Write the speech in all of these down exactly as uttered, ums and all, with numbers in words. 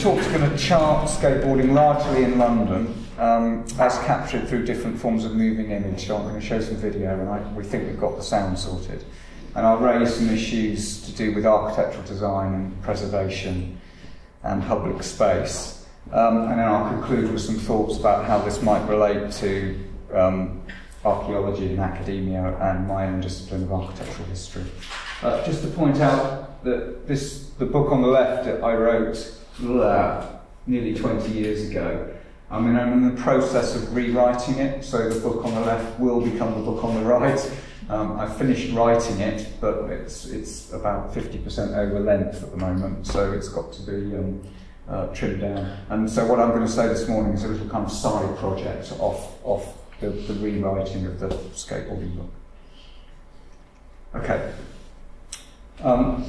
talk's going to chart skateboarding largely in London, um, as captured through different forms of moving image. So I'm going to show some video, and I, we think we've got the sound sorted. And I'll raise some issues to do with architectural design and preservation and public space. Um, and then I'll conclude with some thoughts about how this might relate to um, archaeology and academia and my own discipline of architectural history. Uh, just to point out that this, the book on the left that I wrote blah, nearly twenty years ago, I mean, I'm in the process of rewriting it, so the book on the left will become the book on the right. Um, I finished writing it, but it's, it's about fifty percent over length at the moment, so it's got to be um, uh, trimmed down. And so what I'm going to say this morning is a little kind of side project off, off the, the rewriting of the skateboarding book. Okay. Um,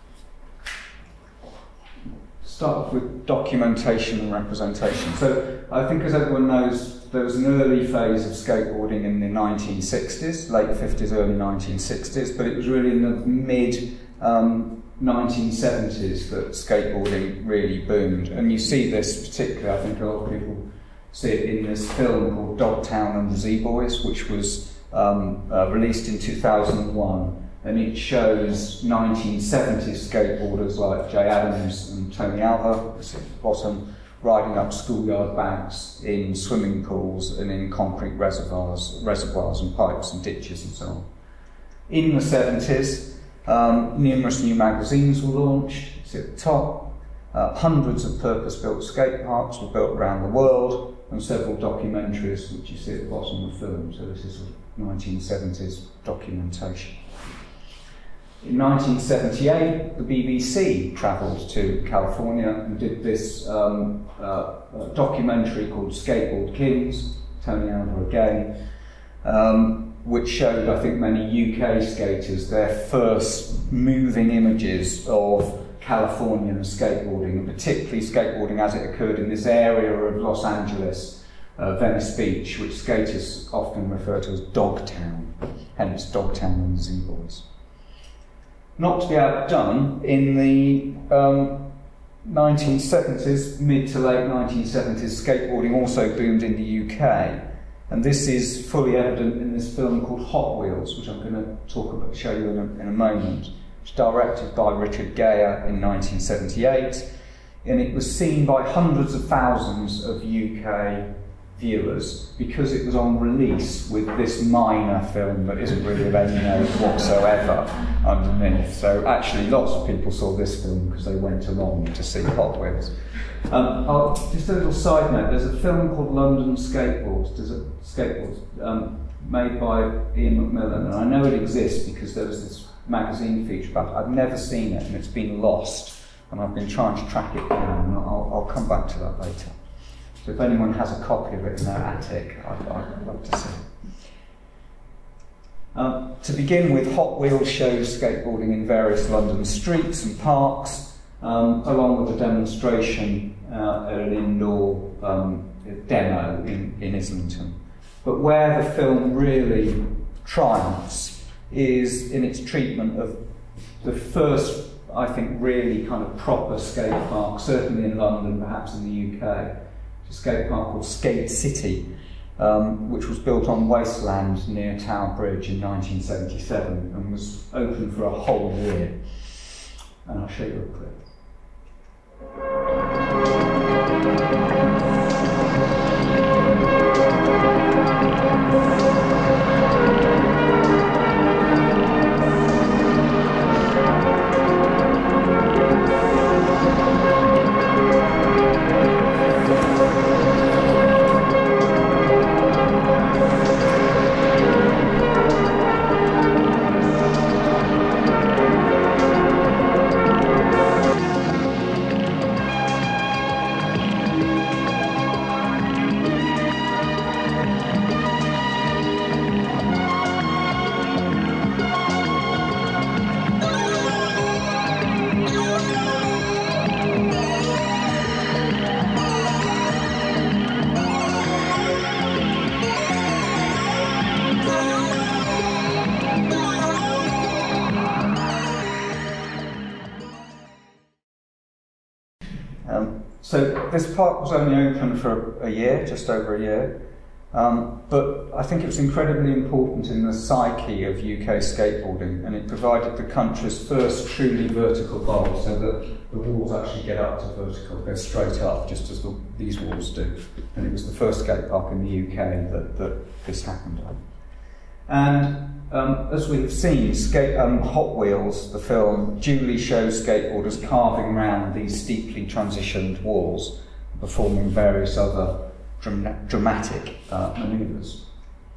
start off with documentation and representation. So I think, as everyone knows, there was an early phase of skateboarding in the nineteen sixties, late fifties, early nineteen sixties, but it was really in the mid um, nineteen seventies that skateboarding really boomed. And you see this particularly, I think a lot of people see it in this film called Dogtown and the Z-Boys, which was um, uh, released in two thousand one. And it shows nineteen seventies skateboarders like Jay Adams and Tony Alva, at the bottom, riding up schoolyard banks in swimming pools and in concrete reservoirs, reservoirs and pipes and ditches and so on. In the seventies, um, numerous new magazines were launched. You see at the top, uh, hundreds of purpose-built skate parks were built around the world, and several documentaries, which you see at the bottom of the film. So this is nineteen seventies documentation. In nineteen seventy-eight, the B B C travelled to California and did this um, uh, documentary called Skateboard Kings, Tony Alva again, um, which showed, I think, many U K skaters their first moving images of Californian skateboarding, and particularly skateboarding as it occurred in this area of Los Angeles, uh, Venice Beach, which skaters often refer to as Dogtown, hence Dogtown and the Z-Boys. Not to be outdone, in the um, nineteen seventies, mid to late nineteen seventies, skateboarding also boomed in the U K. And this is fully evident in this film called Hot Wheels, which I'm going to talk about, show you in a, in a moment. It's directed by Richard Gere in nineteen seventy-eight, and it was seen by hundreds of thousands of U K viewers because it was on release with this minor film that isn't really of any note whatsoever underneath. So actually lots of people saw this film because they went along to see Hot Wheels. Um, I'll, just a little side note, there's a film called London Skateboards, there's a skateboards um, made by Ian McMillan, and I know it exists because there was this magazine feature about it. I've never seen it and it's been lost, and I've been trying to track it down, and I'll, I'll come back to that later. So if anyone has a copy of it in their attic, I'd, I'd love to see it. Um, to begin with, Hot Wheels shows skateboarding in various London streets and parks, um, along with a demonstration uh, at an indoor um, demo in, in Islington. But where the film really triumphs is in its treatment of the first, I think, really kind of proper skate park, certainly in London, perhaps in the U K. A skate park called Skate City, um, which was built on wasteland near Tower Bridge in nineteen seventy-seven and was open for a whole year. And I'll show you a clip. Um, so this park was only open for a year, just over a year, um, but I think it was incredibly important in the psyche of U K skateboarding, and it provided the country's first truly vertical bowl, so that the walls actually get up to vertical, go straight up, just as the, these walls do. And it was the first skate park in the U K that, that this happened on. And um, as we've seen, skate, um, Hot Wheels, the film, duly shows skateboarders carving round these steeply transitioned walls, performing various other dram dramatic uh, manoeuvres.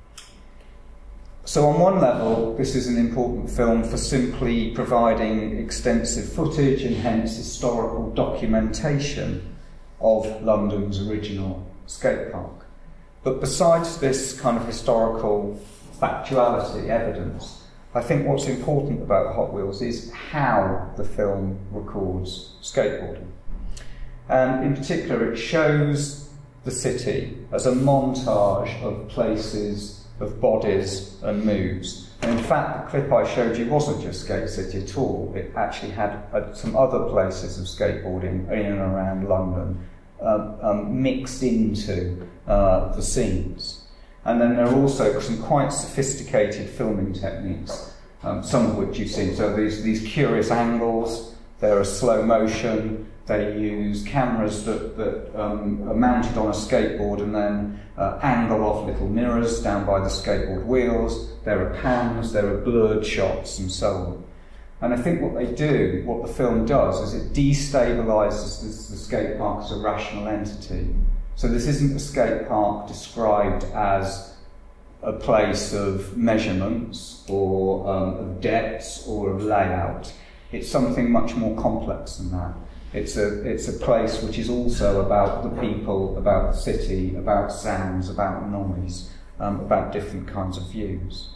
So on one level, this is an important film for simply providing extensive footage and hence historical documentation of London's original skate park. But besides this kind of historical factuality, evidence, I think what's important about Hot Wheels is how the film records skateboarding. And in particular, it shows the city as a montage of places, of bodies and moves. And in fact, the clip I showed you wasn't just Skate City at all. It actually had uh, some other places of skateboarding in and around London um, um, mixed into uh, the scenes. And then there are also some quite sophisticated filming techniques, um, some of which you've seen. So these, these curious angles, there are slow motion, they use cameras that, that um, are mounted on a skateboard and then uh, angle off little mirrors down by the skateboard wheels. There are pans, there are blurred shots and so on. And I think what they do, what the film does, is it destabilises the, the skate park as a rational entity. So this isn't a skate park described as a place of measurements or um, of depths or of layout. It's something much more complex than that. It's a, it's a place which is also about the people, about the city, about sounds, about noise, um, about different kinds of views.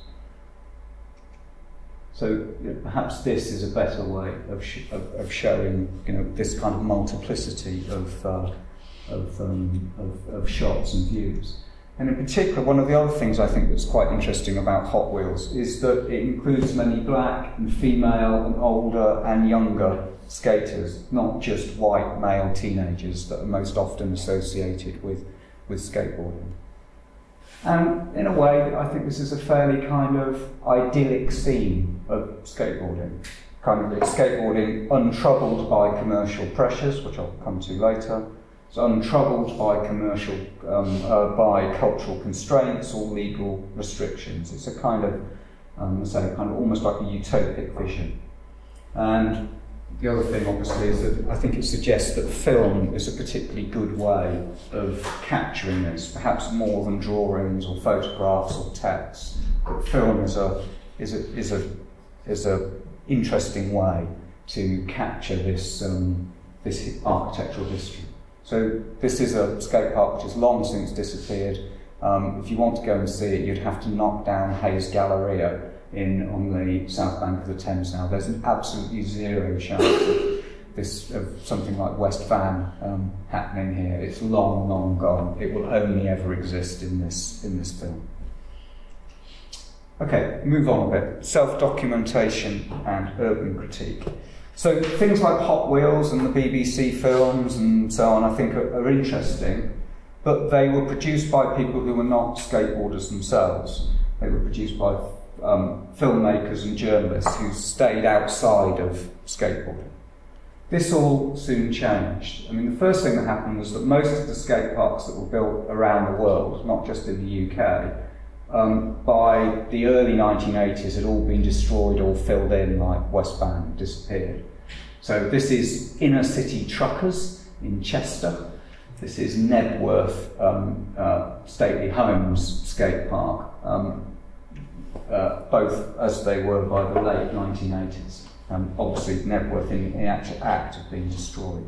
So you know, perhaps this is a better way of, sh of, of showing, you know, this kind of multiplicity of uh, Of, um, of, of shots and views. And in particular, one of the other things I think that's quite interesting about Hot Wheels is that it includes many black and female and older and younger skaters, not just white male teenagers that are most often associated with, with skateboarding. And in a way, I think this is a fairly kind of idyllic scene of skateboarding. Kind of it's skateboarding untroubled by commercial pressures, which I'll come to later. It's untroubled by commercial, um, uh, by cultural constraints or legal restrictions. It's a kind of, um, say, kind of almost like a utopic vision. And the other thing, obviously, is that I think it suggests that film is a particularly good way of capturing this, perhaps more than drawings or photographs or text. But film is a is a is a is a interesting way to capture this um, this architectural history. So this is a skate park which has long since disappeared. Um, if you want to go and see it, you'd have to knock down Hayes Galleria in on the south bank of the Thames now. There's an absolutely zero chance of this of something like West Van um, happening here. It's long, long gone. It will only ever exist in this in this film. Okay, move on a bit. Self-documentation and urban critique. So things like Hot Wheels and the B B C films and so on, I think are, are interesting, but they were produced by people who were not skateboarders themselves. They were produced by um, filmmakers and journalists who stayed outside of skateboarding. This all soon changed. I mean, the first thing that happened was that most of the skate parks that were built around the world, not just in the U K, Um, by the early nineteen eighties had all been destroyed or filled in, like West Van disappeared. So this is inner city truckers in Chester. This is Nebworth um, uh, Stately Homes skate park, um, uh, both as they were by the late nineteen eighties. Um, obviously Nebworth in the actual act of being destroyed.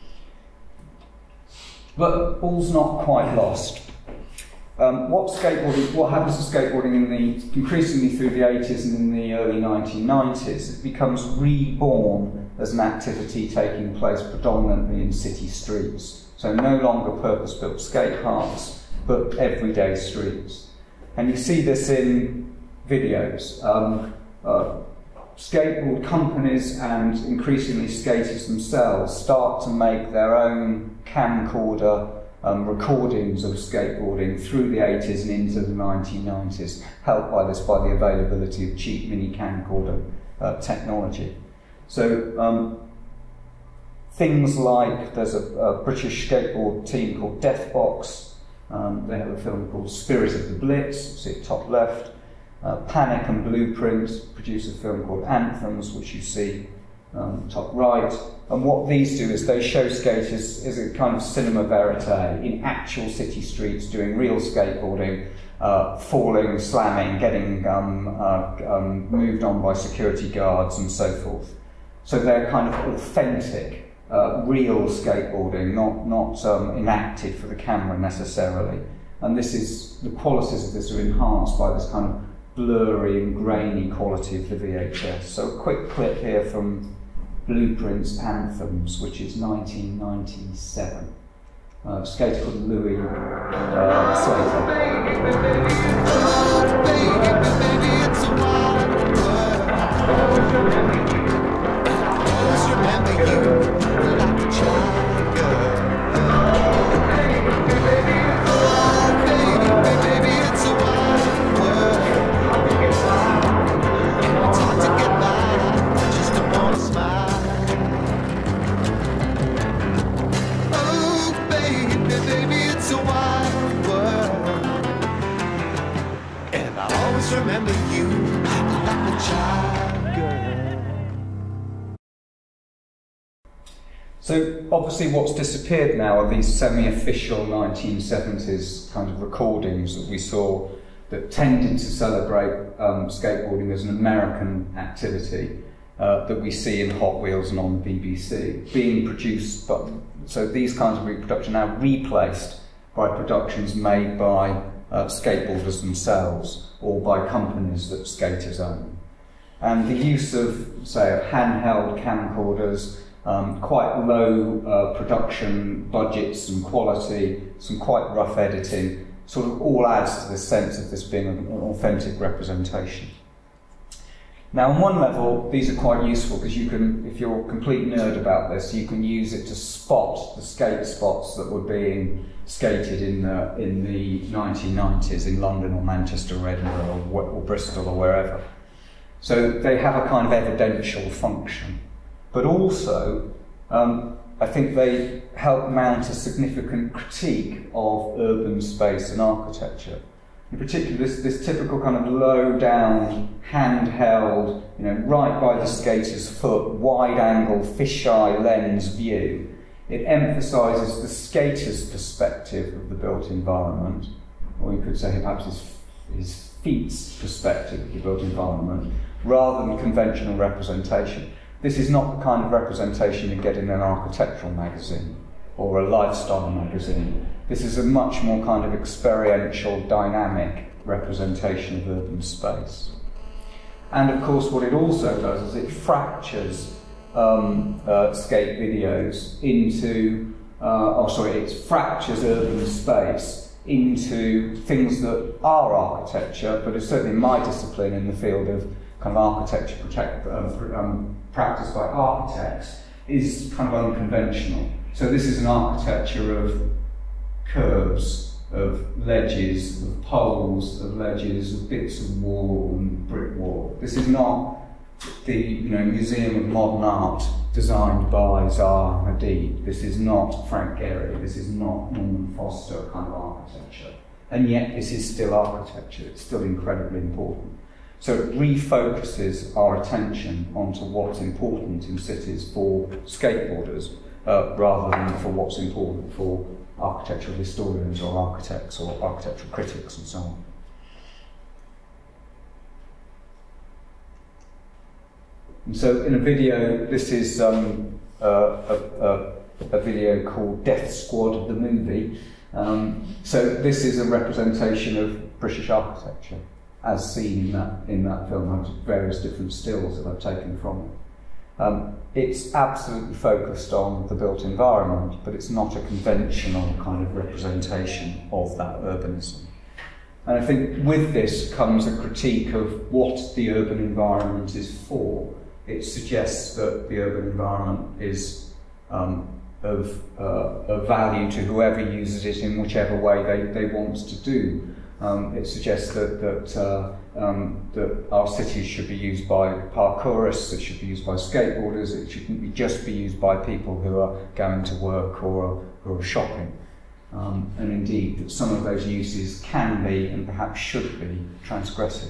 But all's not quite lost. Um, what skateboarding, what happens to skateboarding in the, increasingly through the eighties and in the early nineteen nineties, it becomes reborn as an activity taking place predominantly in city streets. So no longer purpose-built skate parks, but everyday streets. And you see this in videos. Um, uh, skateboard companies and increasingly skaters themselves start to make their own camcorder um, recordings of skateboarding through the eighties and into the nineteen nineties, helped by this by the availability of cheap mini camcorder uh, technology. So um, things like, there's a, a British skateboard team called Deathbox. Um, they have a film called Spirit of the Blitz, see it top left. Uh, Panic and Blueprint produce a film called Anthems, which you see um, top right. And what these do is they show skaters as a kind of cinema verite in actual city streets doing real skateboarding, uh, falling, slamming, getting um, uh, um, moved on by security guards and so forth. So they're kind of authentic. Uh, real skateboarding, not, not um, enacted for the camera necessarily. And this is, the qualities of this are enhanced by this kind of blurry and grainy quality of the V H S. So a quick clip here from Blueprint's Anthems, which is nineteen ninety-seven. Uh, a skater called Louis uh, Slater. Remember you like a child girl. So obviously what's disappeared now are these semi-official nineteen seventies kind of recordings that we saw that tended to celebrate um, skateboarding as an American activity uh, that we see in Hot Wheels and on the B B C, being produced, but so these kinds of reproduction are now replaced by productions made by uh, skateboarders themselves or by companies that skaters own. And the use of, say, of handheld camcorders, um, quite low uh, production budgets and quality, some quite rough editing, sort of all adds to the sense of this being an authentic representation. Now, on one level, these are quite useful because you can, if you're a complete nerd about this, you can use it to spot the skate spots that were being skated in the, in the nineteen nineties in London or Manchester or Edinburgh or, or Bristol or wherever. So they have a kind of evidential function. But also, um, I think they help mount a significant critique of urban space and architecture. In particular, this, this typical kind of low-down, handheld, you know, right by the skater's foot, wide-angle, fisheye lens view. It emphasises the skater's perspective of the built environment, or you could say perhaps his, his feet's perspective of the built environment, rather than conventional representation. This is not the kind of representation you get in an architectural magazine or a lifestyle magazine. This is a much more kind of experiential, dynamic representation of urban space. And of course what it also does is it fractures um, uh, skate videos into, uh, oh sorry, it fractures urban space into things that are architecture, but it's certainly my discipline in the field of kind of architecture protect, um, um, practiced by architects, is kind of unconventional. So this is an architecture of curves, of ledges, of poles, of ledges, of bits of wall and brick wall. This is not the you know, Museum of Modern Art designed by Zaha Hadid. This is not Frank Gehry. This is not Norman Foster kind of architecture. And yet this is still architecture. It's still incredibly important. So it refocuses our attention onto what's important in cities for skateboarders uh, rather than for what's important for architectural historians or architects or architectural critics and so on. And so in a video, this is um, uh, a, a, a video called Death Squad, the movie. Um, so this is a representation of British architecture as seen in that, in that film. There's various different stills that I've taken from it. Um, it's absolutely focused on the built environment, but it's not a conventional kind of representation of that urbanism. And I think with this comes a critique of what the urban environment is for. It suggests that the urban environment is um, of, uh, of value to whoever uses it in whichever way they, they want to do. Um, it suggests that, that, uh, um, that our cities should be used by parkourists, it should be used by skateboarders, it shouldn't be just be used by people who are going to work or who are shopping. Um, and indeed, that some of those uses can be and perhaps should be transgressive.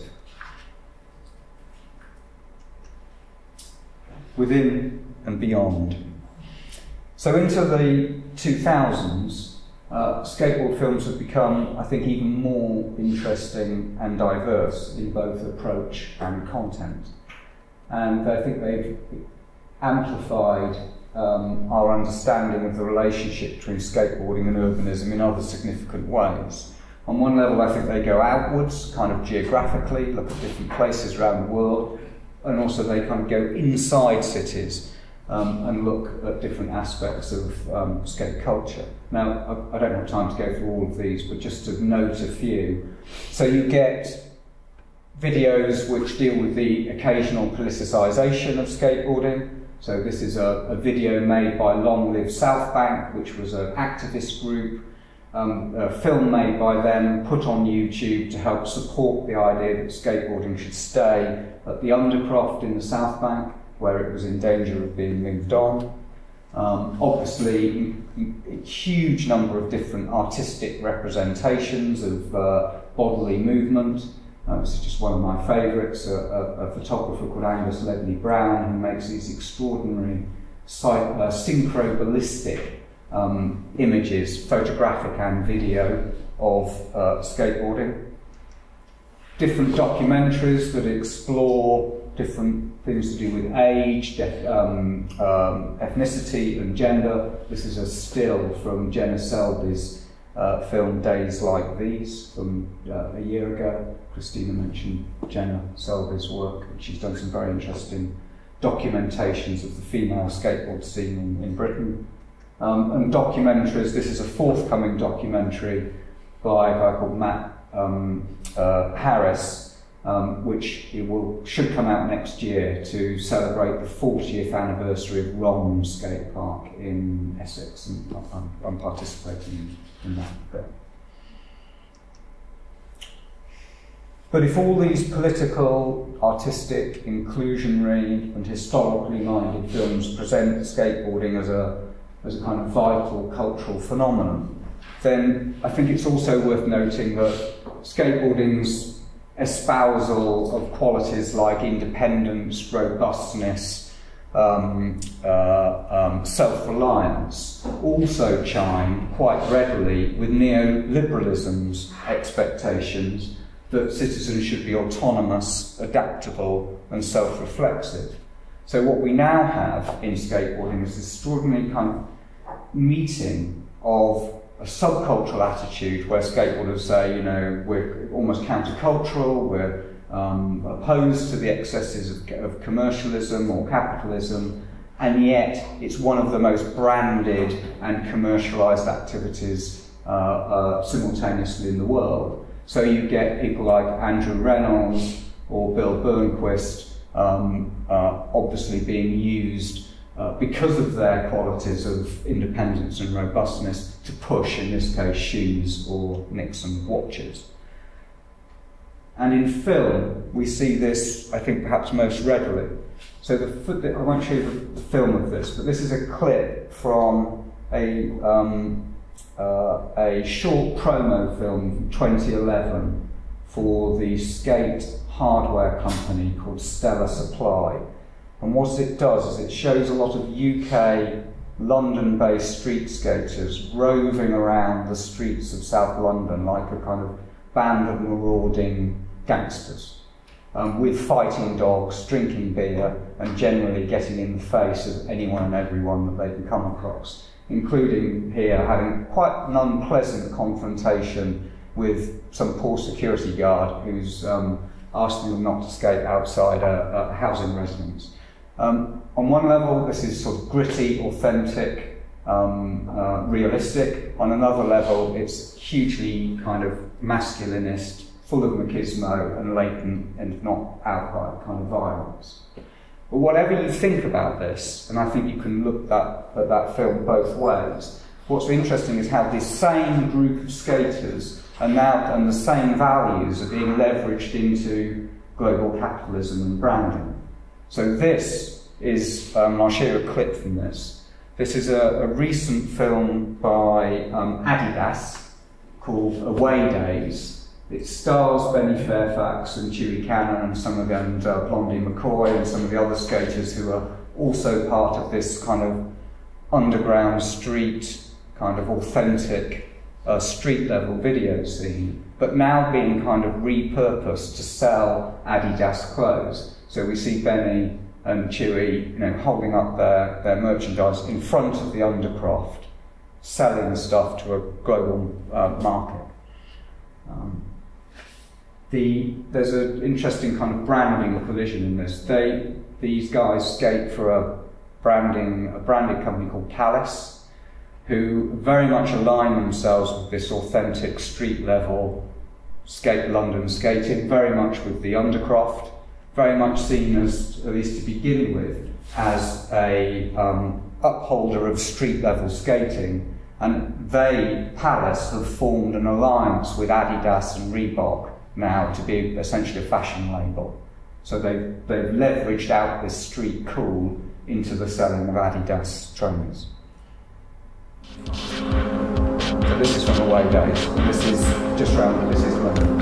Within and beyond. So into the two thousands, uh, skateboard films have become, I think, even more interesting and diverse in both approach and content. And I think they've amplified um, our understanding of the relationship between skateboarding and urbanism in other significant ways. On one level, I think they go outwards, kind of geographically, look at different places around the world, and also they kind of go inside cities um, and look at different aspects of um, skate culture. Now, I, I don't have time to go through all of these, but just to note a few. So you get videos which deal with the occasional politicisation of skateboarding. So this is a, a video made by Long Live Southbank, which was an activist group. Um, a film made by them, put on YouTube to help support the idea that skateboarding should stay at the Undercroft in the Southbank, where it was in danger of being moved on. Um, obviously, a huge number of different artistic representations of uh, bodily movement. Uh, this is just one of my favourites, a, a, a photographer called Angus Ledley Brown, who makes these extraordinary uh, synchro-ballistic Um, images, photographic and video, of uh, skateboarding. Different documentaries that explore different things to do with age, um, um, ethnicity and gender. This is a still from Jenna Selby's uh, film Days Like These from uh, a year ago. Christina mentioned Jenna Selby's work, and she's done some very interesting documentations of the female skateboard scene in, in Britain. Um, and documentaries, this is a forthcoming documentary by a guy called Matt um, uh, Harris, um, which it will, should come out next year to celebrate the fortieth anniversary of Rom skate park in Essex, and I'm, I'm participating in that bit. But if all these political, artistic, inclusionary and historically minded films present skateboarding as a as a kind of vital cultural phenomenon, then I think it's also worth noting that skateboarding's espousal of qualities like independence, robustness, um, uh, um, self-reliance also chime quite readily with neoliberalism's expectations that citizens should be autonomous, adaptable and self-reflexive. So what we now have in skateboarding is this extraordinary kind of meeting of a subcultural attitude where skateboarders say, you know, we're almost countercultural, we're um, opposed to the excesses of, of commercialism or capitalism, and yet it's one of the most branded and commercialised activities uh, uh, simultaneously in the world. So you get people like Andrew Reynolds or Bill Burnquist um, uh, obviously being used Uh, because of their qualities of independence and robustness to push, in this case, shoes or Nixon watches. And in film, we see this, I think, perhaps most readily. So the, I won't show you the, the film of this, but this is a clip from a, um, uh, a short promo film from twenty eleven for the skate hardware company called Stella Supply. And what it does is it shows a lot of U K, London-based street skaters roving around the streets of South London like a kind of band of marauding gangsters, um, with fighting dogs, drinking beer, and generally getting in the face of anyone and everyone that they can come across, including here having quite an unpleasant confrontation with some poor security guard who's um, asking them not to skate outside a, a housing residence. Um, on one level, this is sort of gritty, authentic, um, uh, realistic. On another level, it's hugely kind of masculinist, full of machismo and latent and if not outright kind of violence. But whatever you think about this, and I think you can look that, at that film both ways, what's interesting is how this same group of skaters are now, and the same values are being leveraged into global capitalism and branding. So this is, um, I'll show you a clip from this. This is a, a recent film by um, Adidas called Away Days. It stars Benny Fairfax and Chewie Cannon and some of them, and uh, Blondie McCoy and some of the other skaters who are also part of this kind of underground street, kind of authentic uh, street level video scene, but now being kind of repurposed to sell Adidas clothes. So we see Benny and Chewie, you know, holding up their, their merchandise in front of the Undercroft, selling stuff to a global uh, market. Um, The, there's an interesting kind of branding collision in this. They, these guys skate for a branding, a branded company called Callus, who very much align themselves with this authentic street level skate London skating, very much with the Undercroft, very much seen as, at least to begin with, as a um, upholder of street level skating. And they, Palace, have formed an alliance with Adidas and Reebok now to be essentially a fashion label. So they've, they've leveraged out this street cool into the selling of Adidas trainers. So this is from Away Days, and this is just round, this is London.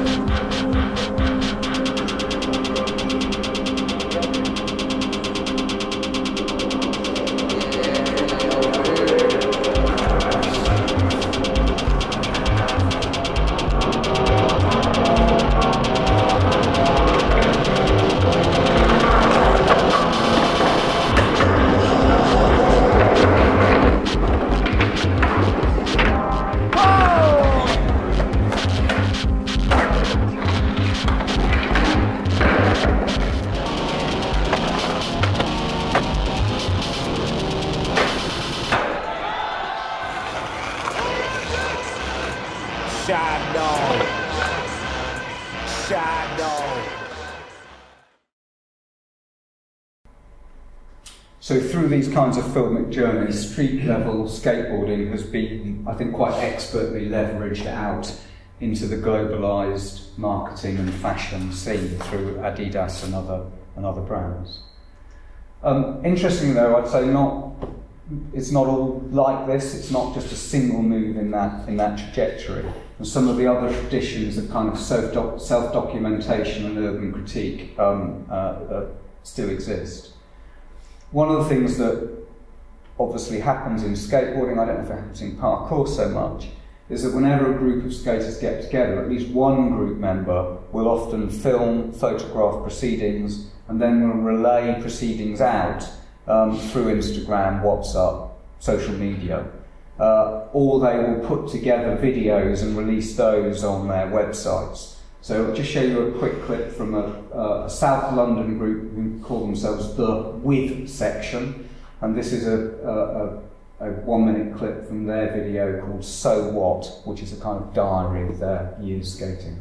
So through these kinds of filmic journeys, street level skateboarding has been, I think, quite expertly leveraged out into the globalised marketing and fashion scene through Adidas and other, and other brands. Um, interestingly though, I'd say not, it's not all like this, it's not just a single move in that, in that trajectory. And some of the other traditions of kind of self-doc self-documentation and urban critique um, uh, uh, still exist. One of the things that obviously happens in skateboarding, I don't know if it happens in parkour so much, is that whenever a group of skaters get together, at least one group member will often film, photograph proceedings, and then will relay proceedings out um, through Instagram, WhatsApp, social media. Uh, or they will put together videos and release those on their websites. So I'll just show you a quick clip from a, a South London group who call themselves the With Section, and this is a, a, a one minute clip from their video called So What, which is a kind of diary of their years skating.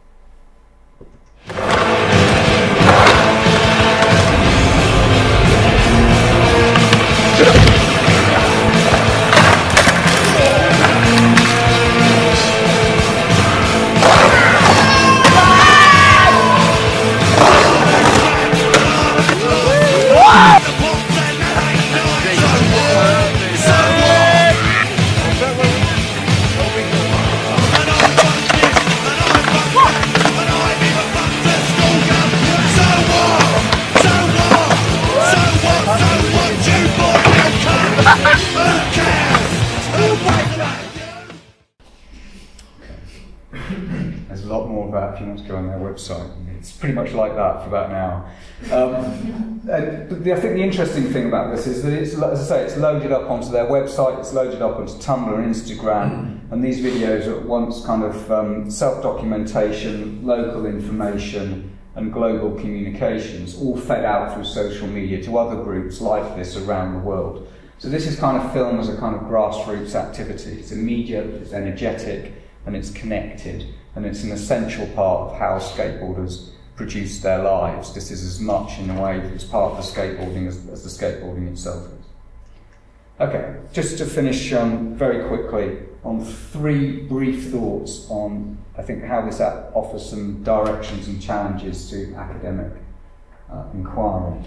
There's a lot more of that if you want to go on their website. It's pretty much like that for about an hour. Um, and the, I think the interesting thing about this is that it's, as I say, it's loaded up onto their website, it's loaded up onto Tumblr and Instagram, and these videos are at once kind of um, self-documentation, local information, and global communications, all fed out through social media to other groups like this around the world. So this is kind of film as a kind of grassroots activity. It's immediate, it's energetic, and it's connected, and it's an essential part of how skateboarders produce their lives. This is as much, in a way, it's part of the skateboarding as, as the skateboarding itself is. Okay, just to finish um, very quickly on three brief thoughts on, I think, how this offers some directions and challenges to academic uh, inquiry.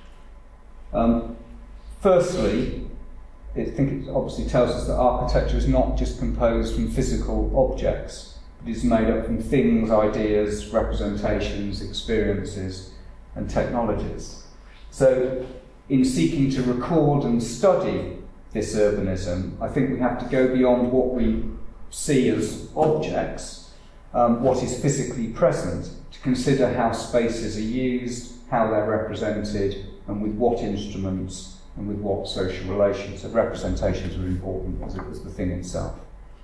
Um, firstly, I think it obviously tells us that architecture is not just composed from physical objects. It is made up from things, ideas, representations, experiences, and technologies. So, in seeking to record and study this urbanism, I think we have to go beyond what we see as objects, um, what is physically present, to consider how spaces are used, how they're represented, and with what instruments and with what social relations. So representations are important as, as the thing itself.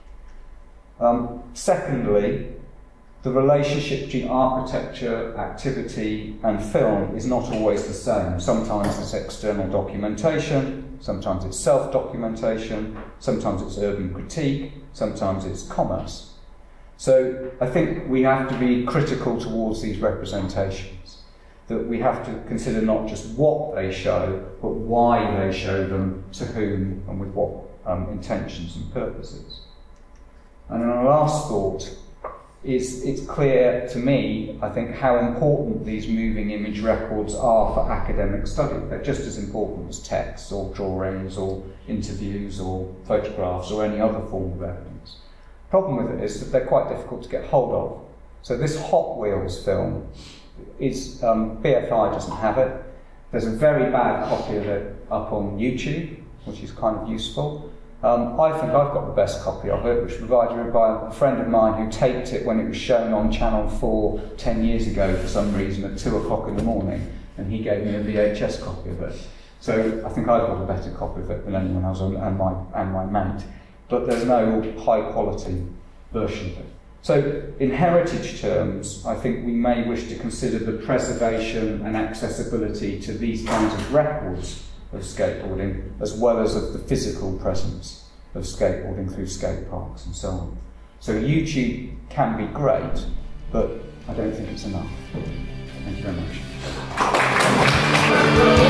Um, secondly, the relationship between architecture, activity, and film is not always the same. Sometimes it's external documentation, sometimes it's self-documentation, sometimes it's urban critique, sometimes it's commerce. So I think we have to be critical towards these representations, that we have to consider not just what they show, but why they show them, to whom, and with what um, intentions and purposes. And our last thought is, it's clear to me, I think, how important these moving image records are for academic study. They're just as important as texts or drawings or interviews or photographs or any other form of evidence. The problem with it is that they're quite difficult to get hold of. So this Hot Wheels film, is um, B F I doesn't have it. There's a very bad copy of it up on YouTube, which is kind of useful. Um, I think I've got the best copy of it, which was provided by a friend of mine who taped it when it was shown on Channel four ten years ago for some reason at two o'clock in the morning, and he gave me a V H S copy of it. So I think I've got a better copy of it than anyone else, and my, and my mate. But there's no high quality version of it. So in heritage terms, I think we may wish to consider the preservation and accessibility to these kinds of records of skateboarding, as well as of the physical presence of skateboarding through skate parks and so on. So YouTube can be great, but I don't think it's enough. Thank you very much.